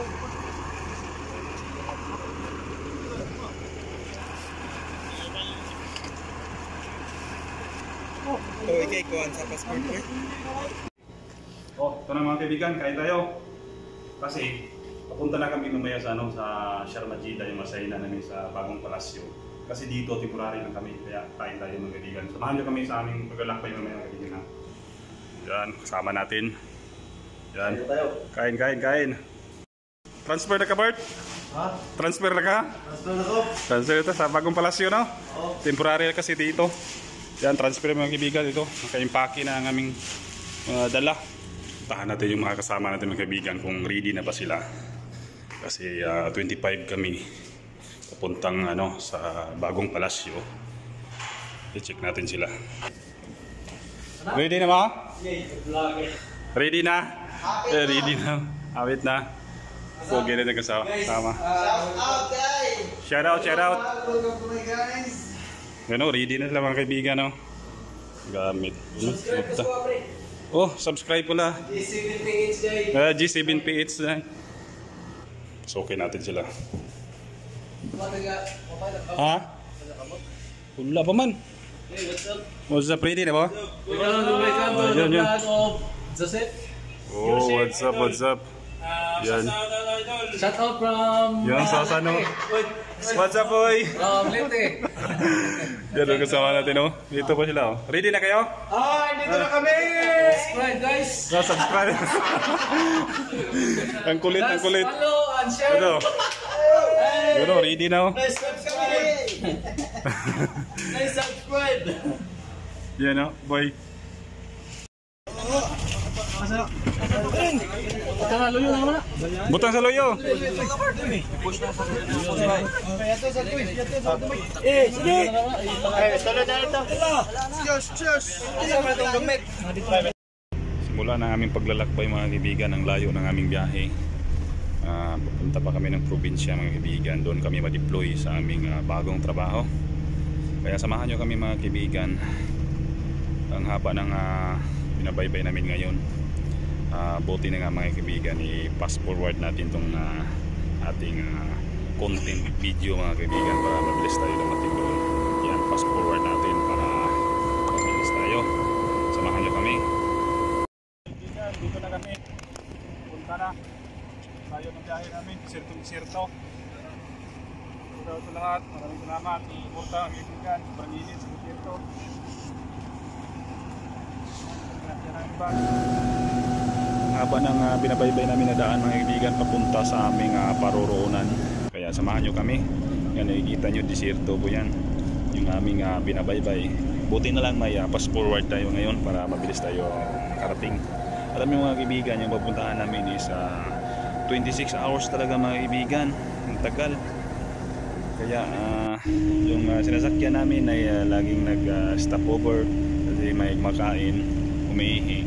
Ikay kuhan sa passport ko. Ito na mga kaibigan, kain tayo. Kasi papunta na kami mamaya sa Sharm el-Sheikh, yung masaya na namin sa bagong palasyo. Kasi dito temporary lang kami, kaya kain tayo mga kaibigan. Samahan nyo kami sa aming paglalakbay mamaya mga kaibigan. Yan, kasama natin. Yan, kain. Transfer na ka, Bart? Ha? Transfer na ka? Transfer na ko. Transfer ito sa bagong palasyo, no? Oo. Temporary kasi dito. Yan, transfer mga kaibigan ito. Naka-impake na ang aming dala. Tahan natin yung mga kasama natin mga kaibigan kung ready na ba sila. Kasi 25 kami papuntang sa bagong palasyo. I-check natin sila. Ready na ba? Ready na? Ready na. Awit na. Pogi na kasama. Shout out guys! Shout out! Welcome to my guys! Ready na sila mga kaibigan, no? Gamit. Oh, subscribe pala. G7PH guys! G7PH na. So, okay natin sila. Ha? Wala pa man. What's up? Ready na ba? Welcome Joseph. Oh, what's up? Yan. Shout out from... Yan, Sasano. What's up, boy? Lente. Yan, kasama natin, oh. Dito pa sila, oh. Ready na kayo? Dito na kami! Subscribe, guys! Subscribe. Ang kulit. Follow and share. Yun, ready na, oh. Nice subscribe! Yan, oh, boy. Butang sa loyo. Simula na aming paglalakbay mga kaibigan, ang layo ng aming biyahe. Papunta pa kami ng probinsya mga kaibigan. Doon kami ma-deploy sa aming bagong trabaho. Kaya samahan nyo kami mga kaibigan. Ang haba ng binabaybay namin ngayon. Buti na nga mga kaibigan, i-pass forward natin itong ating content video mga kaibigan para mabilis tayo dumating doon. Yan, pass forward natin para mabilis tayo. Samahan nyo kami. Dito na kami. Punta na. Tayo ng biyahe namin. Desierto. Ito lahat. Maraming salamat. Iporta ang kaibigan. Sobrang init sa desierto. Haba ng binabaybay namin na daan mga kaibigan papunta sa aming paroroonan. Kaya samahan nyo kami. Yan, nakikita nyo, desierto po yan. Yung aming binabaybay. Buti na lang may pass forward tayo ngayon para mabilis tayo makarating. Alam nyo mga kaibigan, yung papuntahan namin is 26 hours talaga mga kaibigan. Ang tagal. Kaya yung sinasakyan namin ay laging nag-stop over kasi may makain, umiihi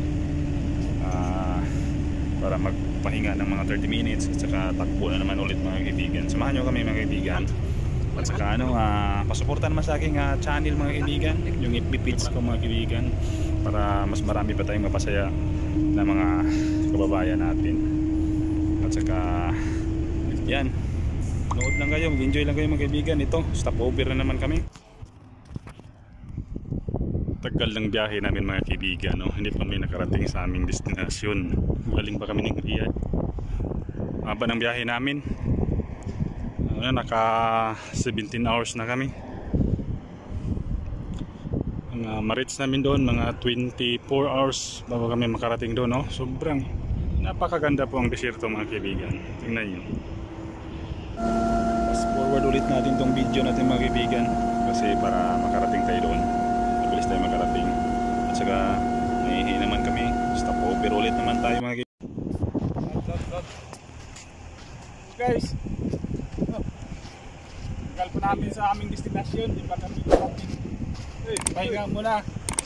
para magpahinga ng mga 30 minutes at saka takbo na naman ulit mga kaibigan. Samahan nyo kami mga kaibigan. At saka pasuporta naman sa aking channel mga kaibigan, yung FB page ko mga kaibigan, para mas marami pa tayong mapasaya na mga kababayan natin. At saka yan, nood lang kayo, enjoy lang kayo mga kaibigan. Ito, stopover na naman kami. Tagal ng biyahe namin mga kaibigan, no? Hindi pa kami nakarating sa aming destinasyon. Galing pa kami ng Riyadh. Haba ng biyahe namin. Naka 17 hours na kami. Ang ma-reach namin doon mga 24 hours bago kami makarating doon, no? Sobrang napakaganda po ang desierto mga kaibigan. Tingnan nyo. Fast forward ulit natin tong video natin mga kaibigan kasi para makarating tayo doon. Mabilis tayo makarating. At saka nahihi naman kami. Stop over ulit naman tayo mga kaibigan. Guys, tagal pa namin sa aming destinasyon. Di ba kami makarating? Pahinga muna.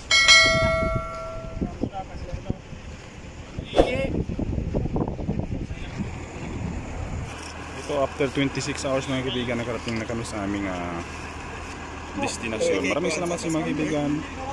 Ito after 26 hours mga kaibigan, nakarating na kami sa aming destinasyon. Maraming salamat sa mga kaibigan.